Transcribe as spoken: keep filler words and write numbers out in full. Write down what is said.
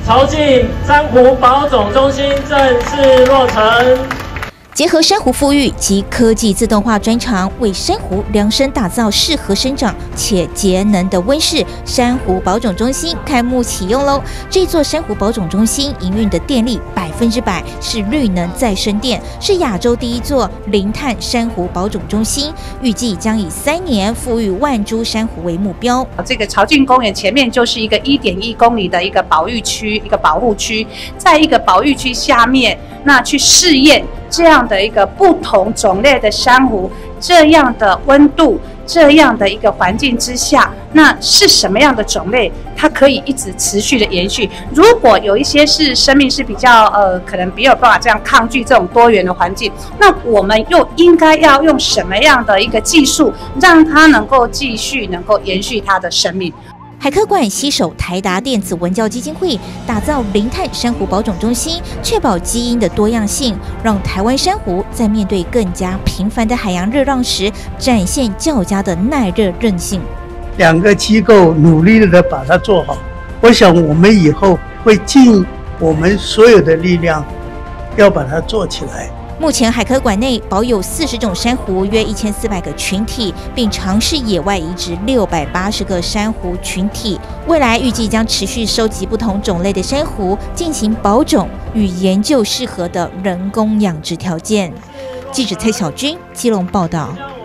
潮境珊瑚保种中心正式落成。 结合珊瑚复育及科技自动化专长，为珊瑚量身打造适合生长且节能的温室珊瑚保种中心开幕启用喽！这座珊瑚保种中心营运的电力百分之百是绿能再生电，是亚洲第一座零碳珊瑚保种中心，预计将以三年复育万株珊瑚为目标。 这个潮境公园前面就是一个一点一公里的一个保育区，一个保护区，在一个保育区下面，那去试验这样的一个不同种类的珊瑚，这样的温度，这样的一个环境之下，那是什么样的种类，它可以一直持续的延续。如果有一些是生命是比较呃，可能没有办法这样抗拒这种多元的环境，那我们又应该要用什么样的一个技术，让它能够继续能够延续它的生命？ 海科馆携手台达电子文教基金会，打造零碳珊瑚保种中心，确保基因的多样性，让台湾珊瑚在面对更加频繁的海洋热浪时，展现较佳的耐热韧性。 两个机构努力的把它做好，我想我们以后会尽我们所有的力量，要把它做起来。 目前海科馆内保有四十种珊瑚，约一千四百个群体，并尝试野外移植六百八十个珊瑚群体。未来预计将持续收集不同种类的珊瑚，进行保种与研究适合的人工养殖条件。记者蔡小军基隆报道。